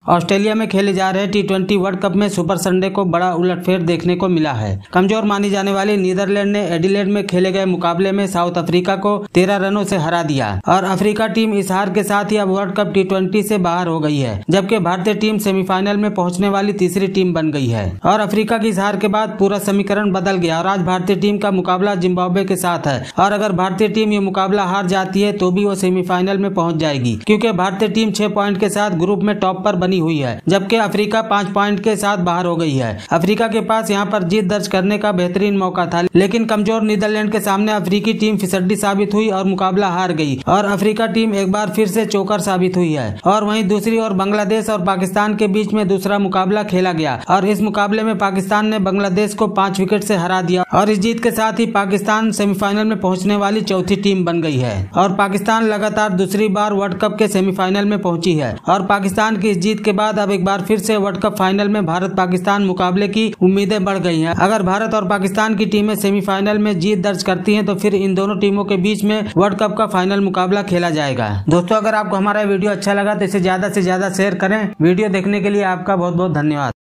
Australia में खेले जा रहे T20 वर्ल्ड कप में सुपर संडे को बड़ा उलटफेर देखने को मिला है। कमजोर मानी जाने वाली नीदरलैंड ने एडिलेड में खेले गए मुकाबले में साउथ अफ्रीका को 13 रनों से हरा दिया और अफ्रीका टीम इस हार के साथ ही अब वर्ल्ड कप T20 से बाहर हो गई है, जबकि भारतीय टीम सेमीफाइनल में पहुंचने वाली तीसरी टीम बन गई है। और अफ्रीका की इस हार के बाद पूरा समीकरण बदल गया और आज भारतीय टीम का मुकाबला जिम्बाब्वे के साथ है और अगर भारतीय टीम ये मुकाबला हार जाती है तो भी वो सेमीफाइनल में पहुँच जाएगी, क्योंकि भारतीय टीम 6 पॉइंट के साथ ग्रुप में टॉप पर बनी हुई है, जबकि अफ्रीका 5 पॉइंट के साथ बाहर हो गई है। अफ्रीका के पास यहां पर जीत दर्ज करने का बेहतरीन मौका था, लेकिन कमजोर नीदरलैंड के सामने अफ्रीकी टीम फिसड्डी साबित हुई और मुकाबला हार गई और अफ्रीका टीम एक बार फिर से चौकर साबित हुई है। और वहीं दूसरी ओर बांग्लादेश और पाकिस्तान के बीच में दूसरा मुकाबला खेला गया और इस मुकाबले में पाकिस्तान ने बांग्लादेश को 5 विकेट से हरा दिया और इस जीत के साथ ही पाकिस्तान सेमीफाइनल में पहुंचने वाली चौथी टीम बन गई है और पाकिस्तान लगातार दूसरी बार वर्ल्ड कप के सेमीफाइनल में पहुंची है और पाकिस्तान की इस जीत के बाद अब एक बार फिर से वर्ल्ड कप फाइनल में भारत पाकिस्तान मुकाबले की उम्मीदें बढ़ गई हैं। अगर भारत और पाकिस्तान की टीमें सेमीफाइनल में जीत दर्ज करती हैं तो फिर इन दोनों टीमों के बीच में वर्ल्ड कप का फाइनल मुकाबला खेला जाएगा। दोस्तों, अगर आपको हमारा वीडियो अच्छा लगा तो इसे ज्यादा से ज्यादा शेयर करें। वीडियो देखने के लिए आपका बहुत बहुत धन्यवाद।